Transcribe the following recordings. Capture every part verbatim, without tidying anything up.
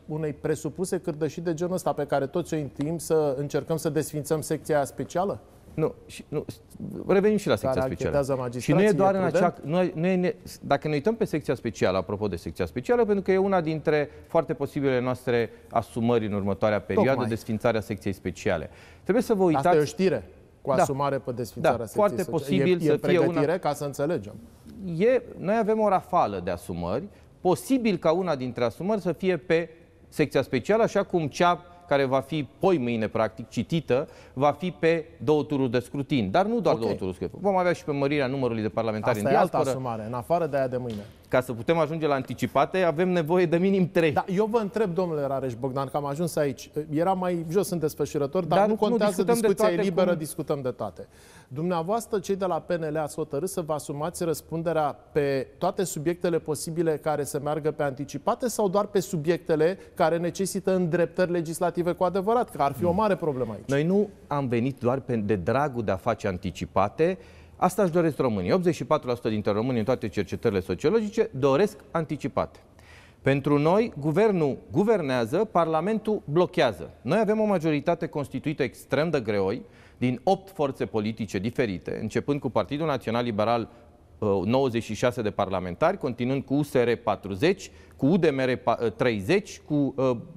unei presupuse cârdășii de genul ăsta pe care toți o intim să încercăm să desfințăm secția specială? Nu, și, nu, revenim și la secția specială. Și nu e doar în acea... Nu e, nu e, dacă ne uităm pe secția specială, apropo de secția specială, pentru că e una dintre foarte posibilele noastre asumări în următoarea perioadă, Tocmai. desfințarea secției speciale. Trebuie să vă uitați... Asta e o știre cu asumare da. pe desfințarea da, secției foarte speciale. posibil e, să e fie una... ca să înțelegem. E, noi avem o rafală de asumări, posibil ca una dintre asumări să fie pe secția specială, așa cum cea care va fi poi mâine, practic, citită, va fi pe două tururi de scrutin. Dar nu doar okay. două tururi de scrutin. Vom avea și pe mărirea numărului de parlamentari Asta în diaspora. Asta e altă asumare, în afară de aia de mâine. Ca să putem ajunge la anticipate, avem nevoie de minim trei. Da, eu vă întreb, domnule Rareș Bogdan, că am ajuns aici. Era mai jos în desfășurător, dar, dar nu contează, nu discuția e liberă, cum... discutăm de toate. Dumneavoastră, cei de la P N L, ați hotărât să vă asumați răspunderea pe toate subiectele posibile care să meargă pe anticipate sau doar pe subiectele care necesită îndreptări legislative cu adevărat? Că ar fi o mare problemă aici. Noi nu am venit doar de dragul de a face anticipate. Asta își doresc românii. optzeci și patru la sută dintre români în toate cercetările sociologice doresc anticipate. Pentru noi, guvernul guvernează, Parlamentul blochează. Noi avem o majoritate constituită extrem de greoi, din opt forțe politice diferite, începând cu Partidul Național Liberal, nouăzeci și șase de parlamentari, continuând cu U S R patruzeci, cu U D M R treizeci, cu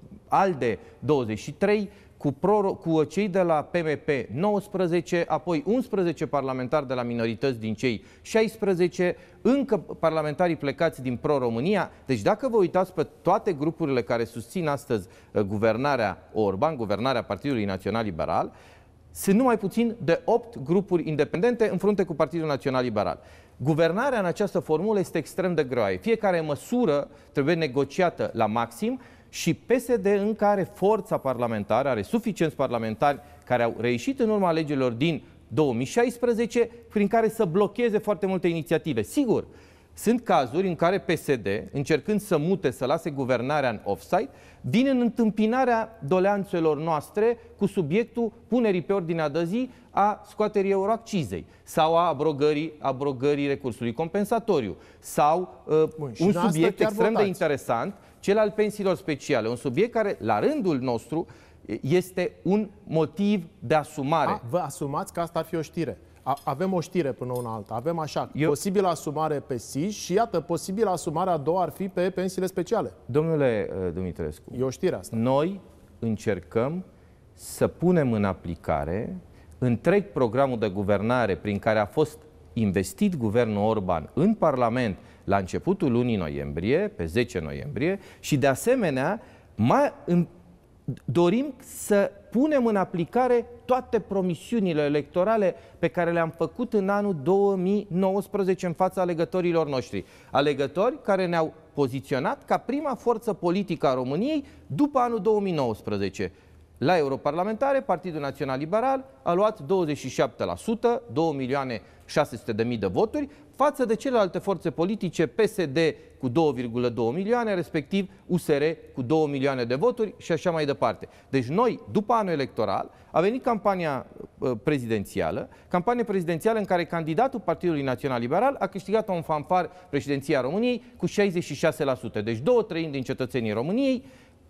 ALDE douăzeci și trei, Cu, pro, cu cei de la P M P nouăsprezece, apoi unsprezece parlamentari de la minorități din cei șaisprezece, încă parlamentarii plecați din Pro-România. Deci dacă vă uitați pe toate grupurile care susțin astăzi guvernarea Orban, guvernarea Partidului Național Liberal, sunt numai puțin de opt grupuri independente în frunte cu Partidul Național Liberal. Guvernarea în această formulă este extrem de greoaie. Fiecare măsură trebuie negociată la maxim și P S D încă are forța parlamentară, are suficienți parlamentari care au reieșit în urma alegerilor din două mii șaisprezece, prin care să blocheze foarte multe inițiative. Sigur, sunt cazuri în care P S D, încercând să mute, să lase guvernarea în offside, vine în întâmpinarea doleanțelor noastre cu subiectul punerii pe ordinea de zi a scoaterii euroaccizei sau a abrogării, abrogării recursului compensatoriu sau uh, Bun, un subiect extrem votați. de interesant, cel al pensiilor speciale, un subiect care, la rândul nostru, este un motiv de asumare. A, vă asumați că asta ar fi o știre. A, avem o știre până una alta. Avem așa, Eu... posibilă asumare pe S I S și iată, posibilă asumare a doua ar fi pe pensiile speciale. Domnule uh, Dumitrescu, e o știre asta. Noi încercăm să punem în aplicare întreg programul de guvernare prin care a fost investit guvernul Orban în Parlament la începutul lunii noiembrie, pe zece noiembrie, și de asemenea mai dorim să punem în aplicare toate promisiunile electorale pe care le-am făcut în anul două mii nouăsprezece în fața alegătorilor noștri. Alegători care ne-au poziționat ca prima forță politică a României după anul două mii nouăsprezece. La europarlamentare, Partidul Național Liberal a luat douăzeci și șapte la sută, două milioane șase sute de mii de voturi, față de celelalte forțe politice, P S D cu două virgulă doi milioane, respectiv U S R cu două milioane de voturi și așa mai departe. Deci noi, după anul electoral, a venit campania prezidențială, campanie prezidențială în care candidatul Partidului Național Liberal a câștigat un fanfar președinția României cu șaizeci și șase la sută. Deci două treimi din cetățenii României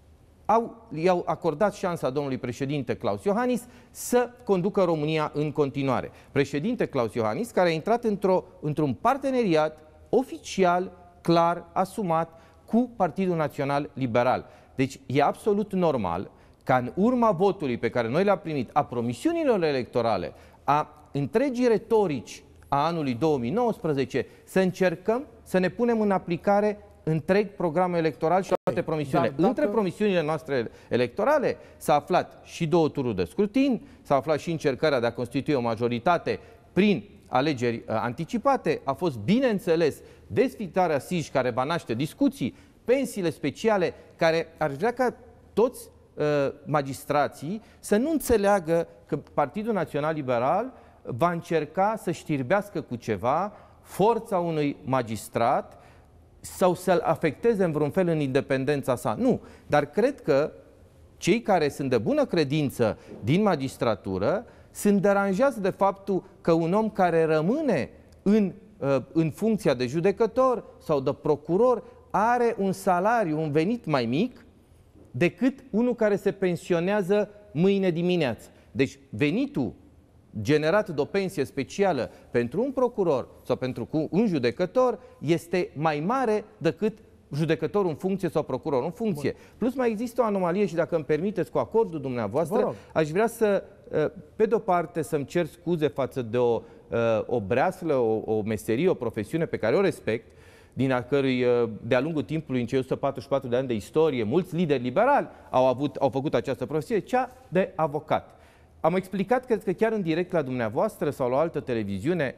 au, i-au acordat șansa domnului președinte Klaus Iohannis să conducă România în continuare. Președinte Klaus Iohannis, care a intrat într-o, într-un parteneriat oficial, clar, asumat cu Partidul Național Liberal. Deci e absolut normal ca în urma votului pe care noi l-am primit, a promisiunilor electorale, a întregii retorici a anului două mii nouăsprezece, să încercăm să ne punem în aplicare întreg programul electoral și toate promisiunile. Dacă... Între promisiunile noastre electorale s-a aflat și două tururi de scrutin, s-a aflat și încercarea de a constitui o majoritate prin alegeri uh, anticipate, a fost, bineînțeles, desfitarea S I J care va naște discuții, pensiile speciale, care ar vrea ca toți uh, magistrații să nu înțeleagă că Partidul Național Liberal va încerca să știrbească cu ceva forța unui magistrat sau să-l afecteze în vreun fel în independența sa. Nu. Dar cred că cei care sunt de bună credință din magistratură sunt deranjați de faptul că un om care rămâne în, în funcția de judecător sau de procuror are un salariu, un venit mai mic decât unul care se pensionează mâine dimineață. Deci venitul generat de o pensie specială pentru un procuror sau pentru un judecător este mai mare decât judecătorul în funcție sau procurorul în funcție. Bun. Plus mai există o anomalie și dacă îmi permiteți, cu acordul dumneavoastră, aș vrea să, pe de-o parte, să-mi cer scuze față de o, o breaslă, o, o meserie, o profesiune pe care o respect, din a cărui, de-a lungul timpului, în cei o sută patruzeci și patru de ani de istorie, mulți lideri liberali au, avut, au făcut această profesie, cea de avocat. Am explicat, cred că chiar în direct la dumneavoastră sau la o altă televiziune,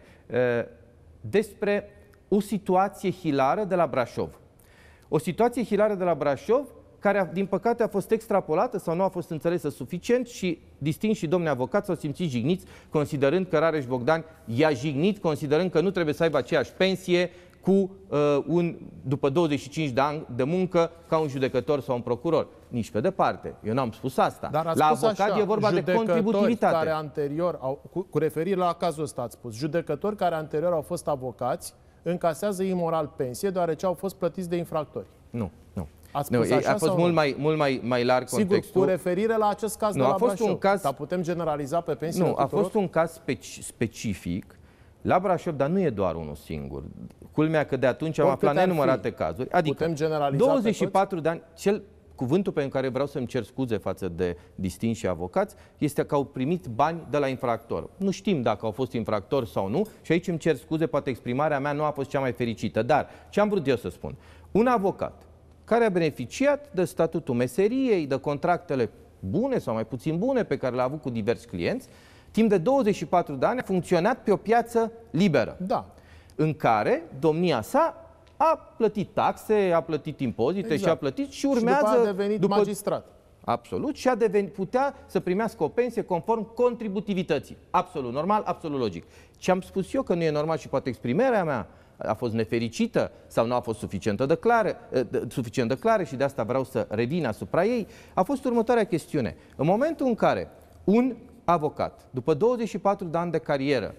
despre o situație hilară de la Brașov. O situație hilară de la Brașov, care, din păcate, a fost extrapolată sau nu a fost înțelesă suficient și distinși și domnii avocați s-au simțit jigniți, considerând că Rareș Bogdan i-a jignit, considerând că nu trebuie să aibă aceeași pensie cu uh, un, după douăzeci și cinci de ani de muncă ca un judecător sau un procuror. Nici pe departe. Eu n-am spus asta. Dar la spus avocat așa, e vorba de contributivitate. Care anterior au, cu, cu referire la cazul ăsta ați spus, judecători care anterior au fost avocați încasează imoral pensie deoarece au fost plătiți de infractori. Nu, nu. Ați spus nu, așa a fost mult mai, mult mai, mai larg Sigur, contextul. cu referire la acest caz nu, de la a fost Brașov. Un caz... Dar putem generaliza pe pensie? Nu, a fost un caz speci specific la Brașov, dar nu e doar unul singur. Culmea că de atunci am aflat nenumărate cazuri. Adică putem generaliza douăzeci și patru de ani, cel cuvântul pe care vreau să-mi cer scuze față de distinși avocați este că au primit bani de la infractor. Nu știm dacă au fost infractori sau nu și aici îmi cer scuze, poate exprimarea mea nu a fost cea mai fericită. Dar ce am vrut eu să spun? Un avocat care a beneficiat de statutul meseriei, de contractele bune sau mai puțin bune pe care le-a avut cu diversi clienți, timp de douăzeci și patru de ani a funcționat pe o piață liberă, da, în care domnia sa a plătit taxe, a plătit impozite, exact, și a plătit și urmează... Și după a devenit după, magistrat. Absolut. Și a devenit, putea să primească o pensie conform contributivității. Absolut normal, absolut logic. Ce am spus eu că nu e normal și poate exprimarea mea a fost nefericită sau nu a fost suficientă de clară, suficient de clară și de asta vreau să revin asupra ei, a fost următoarea chestiune. În momentul în care un avocat, după douăzeci și patru de ani de carieră,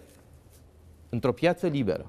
într-o piață liberă,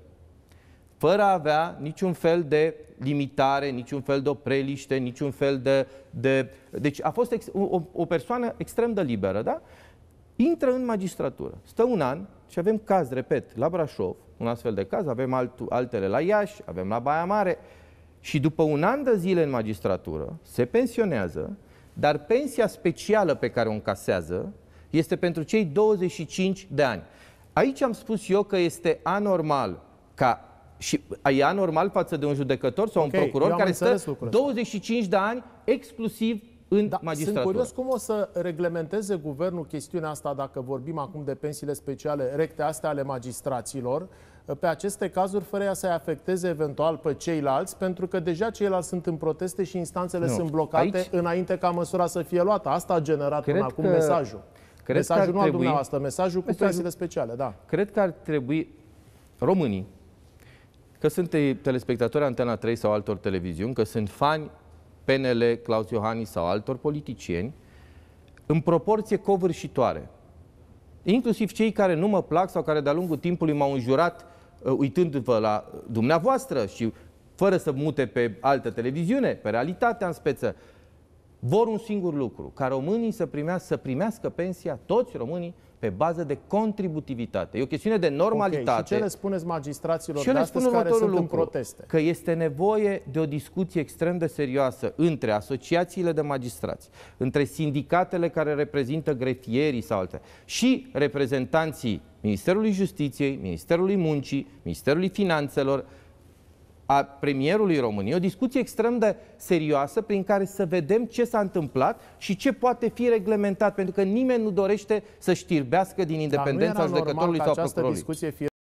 fără a avea niciun fel de limitare, niciun fel de opreliște, niciun fel de... de deci a fost ex, o, o persoană extrem de liberă, da? Intră în magistratură, stă un an și avem caz, repet, la Brașov, un astfel de caz, avem alt, altele la Iași, avem la Baia Mare și după un an de zile în magistratură se pensionează, dar pensia specială pe care o încasează este pentru cei douăzeci și cinci de ani. Aici am spus eu că este anormal ca și e anormal față de un judecător sau okay, un procuror care stă douăzeci și cinci de ani exclusiv în da, magistratură. Sunt curios cum o să reglementeze guvernul chestiunea asta, dacă vorbim acum de pensiile speciale recte astea ale magistraților, pe aceste cazuri, fără ea să-i afecteze eventual pe ceilalți, pentru că deja ceilalți sunt în proteste și instanțele nu. sunt blocate aici, înainte ca măsura să fie luată. Asta a generat până acum mesajul. Cred mesajul că nu al al dumneavoastră, mesajul cu mesajul, pensiile speciale, da. Cred că ar trebui românii, că sunt telespectatori Antena trei sau altor televiziuni, că sunt fani P N L, Claus Iohannis sau altor politicieni, în proporție covârșitoare. Inclusiv cei care nu mă plac sau care de-a lungul timpului m-au înjurat uitându-vă la dumneavoastră și fără să mute pe altă televiziune, pe Realitatea în speță, vor un singur lucru, ca românii să primească, să primească pensia, toți românii, pe bază de contributivitate. E o chestiune de normalitate. Okay. Și ce le spuneți magistraților de astăzi care sunt lucru, în proteste? Că este nevoie de o discuție extrem de serioasă între asociațiile de magistrați, între sindicatele care reprezintă grefierii sau alte, și reprezentanții Ministerului Justiției, Ministerului Muncii, Ministerului Finanțelor, a premierului României, o discuție extrem de serioasă prin care să vedem ce s-a întâmplat și ce poate fi reglementat, pentru că nimeni nu dorește să știrbească din independența judecătorului sau procurorului.